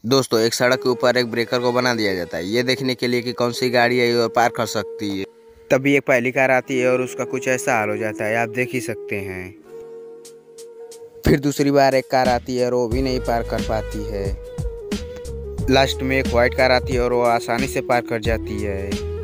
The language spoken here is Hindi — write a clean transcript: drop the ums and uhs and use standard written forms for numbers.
दोस्तों, एक सड़क के ऊपर एक ब्रेकर को बना दिया जाता है ये देखने के लिए कि कौन सी गाड़ी है और पार कर सकती है। तभी एक पहली कार आती है और उसका कुछ ऐसा हाल हो जाता है, आप देख ही सकते हैं। फिर दूसरी बार एक कार आती है और वो भी नहीं पार कर पाती है। लास्ट में एक वाइट कार आती है और वो आसानी से पार कर जाती है।